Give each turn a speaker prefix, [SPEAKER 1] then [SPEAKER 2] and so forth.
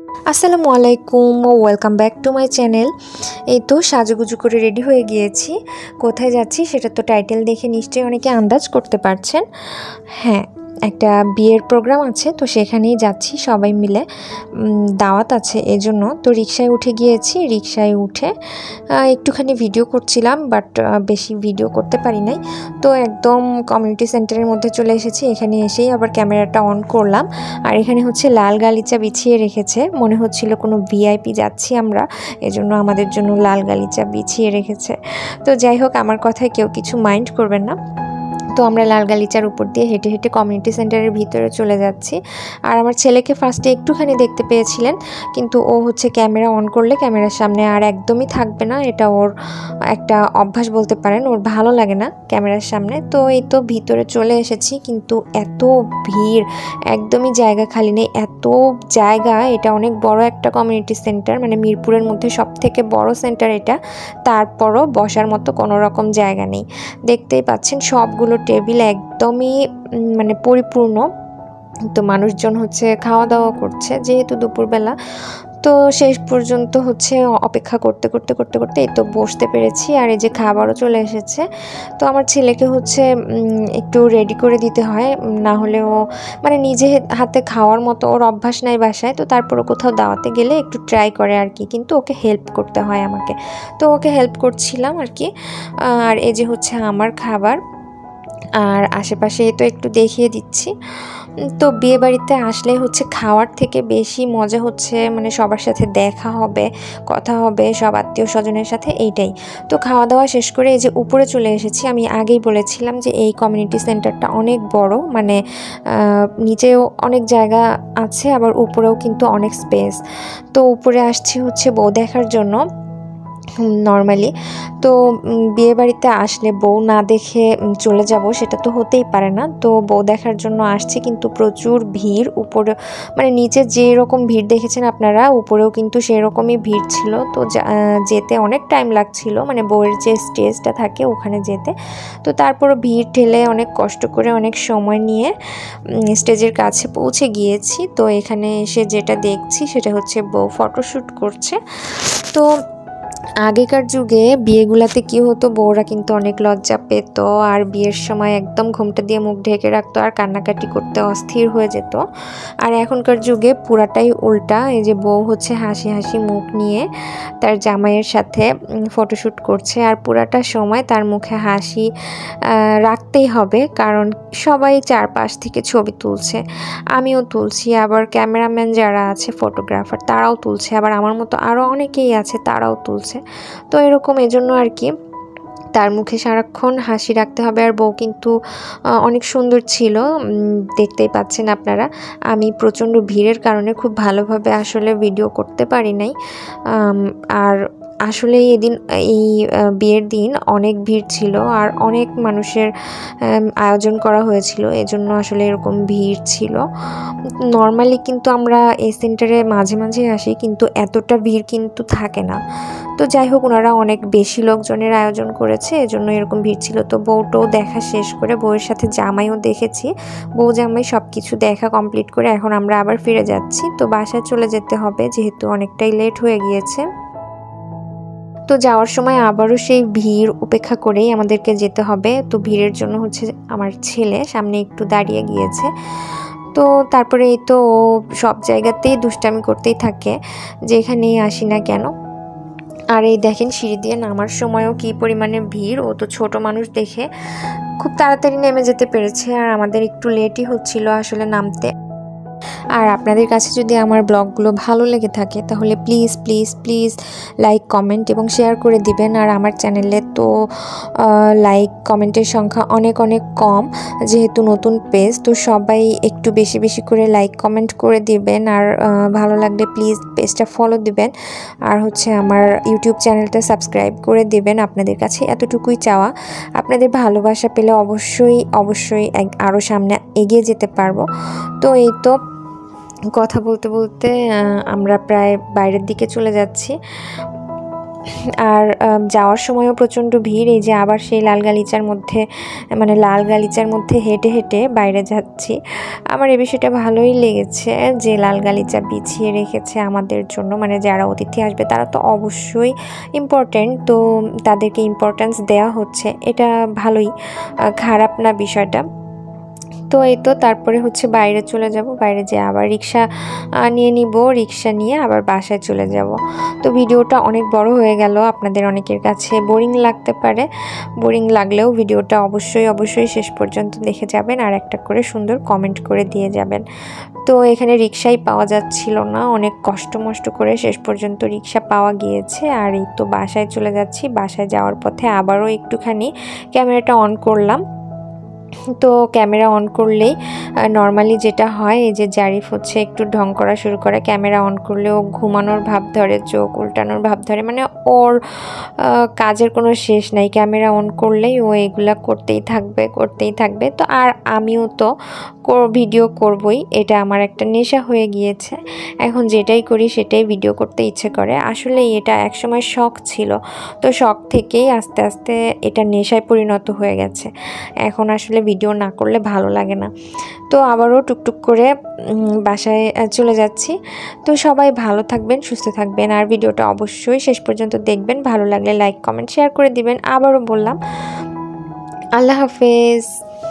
[SPEAKER 1] আসসালামু আলাইকুম ও welcome back to my channel. এই তো সাজুগুজু করে রেডি হয়ে গিয়েছি। কোথায় যাচ্ছি সেটা তো টাইটেল দেখে নিশ্চয়ই অনেকে আন্দাজ করতে পারছেন। হ্যাঁ, একটা বিয়ের প্রোগ্রাম আছে, তো সেখানেই যাচ্ছি সবাই মিলে। দাওয়াত আছে এজন্য। তো রিকশায় উঠে গিয়েছি। রিকশায় উঠে একটুখানি ভিডিও করছিলাম, বাট বেশি ভিডিও করতে পারি নাই। তো একদম কমিউনিটি সেন্টারের মধ্যে চলে এসেছি। এখানে এসেই আবার ক্যামেরাটা অন করলাম। আর এখানে হচ্ছে লাল গালিচা বিছিয়ে রেখেছে, মনে হচ্ছিল কোনো ভিআইপি যাচ্ছি আমরা, এজন্য আমাদের জন্য লাল গালিচা বিছিয়ে রেখেছে। তো যাই হোক, আমার কথায় কেউ কিছু মাইন্ড করবেন না। তো আমরা লাল গালিচার উপর দিয়ে হেঁটে হেঁটে কমিউনিটি সেন্টারের ভিতরে চলে যাচ্ছি। আর আমার ছেলেকে ফার্স্টে একটুখানি দেখতে পেয়েছিলেন, কিন্তু ও হচ্ছে ক্যামেরা অন করলে ক্যামেরার সামনে আর একদমই থাকবে না। এটা ওর একটা অভ্যাস বলতে পারেন, ওর ভালো লাগে না ক্যামেরার সামনে। তো এই তো ভিতরে চলে এসেছি, কিন্তু এত ভিড়, একদমই জায়গা খালি নেই। এত জায়গা, এটা অনেক বড় একটা কমিউনিটি সেন্টার, মানে মিরপুরের মধ্যে সব থেকে বড় সেন্টার এটা। তারপরও বসার মতো কোনো রকম জায়গা নেই। দেখতেই পাচ্ছেন সবগুলো টেবিল একদমই মানে পরিপূর্ণ। তো মানুষজন হচ্ছে খাওয়া দাওয়া করছে, যেহেতু দুপুরবেলা। তো শেষ পর্যন্ত হচ্ছে অপেক্ষা করতে করতে করতে করতে এই তো বসতে পেরেছি। আর এই যে খাবারও চলে এসেছে। তো আমার ছেলেকে হচ্ছে একটু রেডি করে দিতে হয়, না হলে ও মানে নিজে হাতে খাওয়ার মতো ওর অভ্যাস নাই বাসায়। তো তারপরও কোথাও দাওয়াতে গেলে একটু ট্রাই করে আর কি, কিন্তু ওকে হেল্প করতে হয় আমাকে। তো ওকে হেল্প করছিলাম আর কি। আর এই যে হচ্ছে আমার খাবার, আর আশেপাশে তো একটু দেখিয়ে দিচ্ছি। তো বিয়ে বাড়িতে আসলে হচ্ছে খাওয়ার থেকে বেশি মজা হচ্ছে মানে সবার সাথে দেখা হবে, কথা হবে, সব আত্মীয় স্বজনের সাথে, এইটাই। তো খাওয়া দাওয়া শেষ করে এই যে উপরে চলে এসেছি। আমি আগেই বলেছিলাম যে এই কমিউনিটি সেন্টারটা অনেক বড়, মানে নিচেও অনেক জায়গা আছে, আবার উপরেও কিন্তু অনেক স্পেস। তো উপরে আসছি হচ্ছে বউ দেখার জন্য নর্মালি। তো বিয়ে বাড়িতে আসলে বউ না দেখে চলে যাব সেটা তো হতেই পারে না। তো বউ দেখার জন্য আসছি, কিন্তু প্রচুর ভিড়। উপরে মানে নিচে যেরকম ভিড় দেখেছেন আপনারা, উপরেও কিন্তু সেরকমই ভিড় ছিল। তো যেতে অনেক টাইম লাগছিল, মানে বউয়ের যে স্টেজটা থাকে ওখানে যেতে। তো তারপরও ভিড় ঠেলে অনেক কষ্ট করে অনেক সময় নিয়ে স্টেজের কাছে পৌঁছে গিয়েছি। তো এখানে এসে যেটা দেখছি সেটা হচ্ছে বউ ফটোশ্যুট করছে। তো আগেকার যুগে বিয়েগুলাতে কি হতো, বউরা কিন্তু অনেক লজ্জা পেত, আর বিয়ের সময় একদম ঘোমটা দিয়ে মুখ ঢেকে রাখতো, আর কান্নাকাটি করতে অস্থির হয়ে যেত। আর এখনকার যুগে পুরাটাই উল্টা। এই যে বউ হচ্ছে হাসি হাসি মুখ নিয়ে তার জামাইয়ের সাথে ফটোশ্যুট করছে, আর পুরাটা সময় তার মুখে হাসি রাখতেই হবে, কারণ সবাই চারপাশ থেকে ছবি তুলছে, আমিও তুলছি, আবার ক্যামেরাম্যান যারা আছে ফটোগ্রাফার তারাও তুলছে, আবার আমার মতো আরও অনেকেই আছে তারাও তুলছে। তো এরকম এজন্য আর কি তার মুখে সারাক্ষণ হাসি রাখতে হবে। আর বউ কিন্তু অনেক সুন্দর ছিল, দেখতেই পাচ্ছেন আপনারা। আমি প্রচণ্ড ভিড়ের কারণে খুব ভালোভাবে আসলে ভিডিও করতে পারি নাই। আর আসলে এদিন এই বিয়ের দিন অনেক ভিড় ছিল, আর অনেক মানুষের আয়োজন করা হয়েছিল, এজন্য আসলে এরকম ভিড় ছিল। নর্মালি কিন্তু আমরা এই সেন্টারে মাঝে মাঝে আসি, কিন্তু এতটা ভিড় কিন্তু থাকে না। তো যাই হোক, ওনারা অনেক বেশি লোকজনের আয়োজন করেছে, এজন্য এরকম ভিড় ছিল। তো বউটাও দেখা শেষ করে বউয়ের সাথে জামাইও দেখেছি, বউ জামাই সব কিছু দেখা কমপ্লিট করে এখন আমরা আবার ফিরে যাচ্ছি। তো বাসায় চলে যেতে হবে, যেহেতু অনেকটাই লেট হয়ে গিয়েছে। তো যাওয়ার সময় আবারও সেই ভিড় উপেক্ষা করেই আমাদেরকে যেতে হবে। তো ভিড়ের জন্য হচ্ছে আমার ছেলে সামনে একটু দাঁড়িয়ে গিয়েছে। তো তারপরে এই তো সব জায়গাতেই দুষ্টামি করতেই থাকে, যেখানেই আসি না কেন। আর এই দেখেন সিঁড়ি দিয়ে নামার সময়ও কী পরিমাণে ভিড়। ও তো ছোট মানুষ দেখে খুব তাড়াতাড়ি নেমে যেতে পেরেছে, আর আমাদের একটু লেটই হচ্ছিল আসলে নামতে। আর আপনাদের কাছে যদি আমার ব্লগগুলো ভালো লেগে থাকে তাহলে please please please like comment এবং শেয়ার করে দিবেন। আর আমার চ্যানেলে তো লাইক কমেন্টের সংখ্যা অনেক অনেক কম, যেহেতু নতুন পেজ। তো সবাই একটু বেশি বেশি করে লাইক কমেন্ট করে দিবেন, আর ভালো লাগলে প্লিজ পেজটা ফলো দিবেন, আর হচ্ছে আমার ইউটিউব চ্যানেলটা সাবস্ক্রাইব করে দিবেন। আপনাদের কাছে এতটুকুই চাওয়া। আপনাদের ভালোবাসা পেলে অবশ্যই অবশ্যই আরও সামনে এগিয়ে যেতে পারবো। তো এই তো কথা বলতে বলতে আমরা প্রায় বাইরের দিকে চলে যাচ্ছি। আর যাওয়ার সময়ও প্রচণ্ড ভিড়। এই যে আবার সেই লাল গালিচার মধ্যে মানে লাল গালিচার মধ্যে হেঁটে হেঁটে বাইরে যাচ্ছি। আমার এই বিষয়টা ভালোই লেগেছে যে লাল গালিচা বিছিয়ে রেখেছে আমাদের জন্য, মানে যারা অতিথি আসবে তারা তো অবশ্যই ইম্পর্ট্যান্ট, তো তাদেরকে ইম্পর্ট্যান্স দেওয়া হচ্ছে, এটা ভালোই, খারাপ না বিষয়টা। তো এই তো তারপরে হচ্ছে বাইরে চলে যাব, বাইরে যেয়ে আবার রিক্সা নিয়ে নিব, রিক্সা নিয়ে আবার বাসায় চলে যাব। তো ভিডিওটা অনেক বড় হয়ে গেল, আপনাদের অনেকের কাছে বোরিং লাগতে পারে, বোরিং লাগলেও ভিডিওটা অবশ্যই শেষ পর্যন্ত দেখে যাবেন আর একটা করে সুন্দর কমেন্ট করে দিয়ে যাবেন। তো এখানে রিক্সাই পাওয়া যাচ্ছিল না, অনেক কষ্ট মষ্ট করে শেষ পর্যন্ত রিক্সা পাওয়া গিয়েছে। আর এই তো বাসায় চলে যাচ্ছি। বাসায় যাওয়ার পথে আবারও একটুখানি ক্যামেরাটা অন করলাম। তো ক্যামেরা অন করলেই নর্মালি যেটা হয়, এই যে জারিফ হচ্ছে একটু ঢং করা শুরু করে, ক্যামেরা অন করলে ও ঘুমানোর ভাব ধরে, চোখ উল্টানোর ভাব ধরে, মানে ওর কাজের কোনো শেষ নাই। ক্যামেরা অন করলেই ও এগুলা করতেই থাকবে। তো আর আমিও তো ভিডিও করবই, এটা আমার একটা নেশা হয়ে গিয়েছে। এখন যেটাই করি সেটাই ভিডিও করতে ইচ্ছে করে। আসলে এটা একসময় শখ ছিল, তো শখ থেকেই আস্তে আস্তে এটা নেশায় পরিণত হয়ে গেছে। এখন আসলে ভিডিও না করলে ভালো লাগে না। তো আবারও টুকটুক করে বাসায় চলে যাচ্ছি। তো সবাই ভালো থাকবেন, সুস্থ থাকবেন, আর ভিডিওটা অবশ্যই শেষ পর্যন্ত দেখবেন। ভালো লাগলে লাইক কমেন্ট শেয়ার করে দিবেন। আবারও বললাম, আল্লাহ হাফেজ।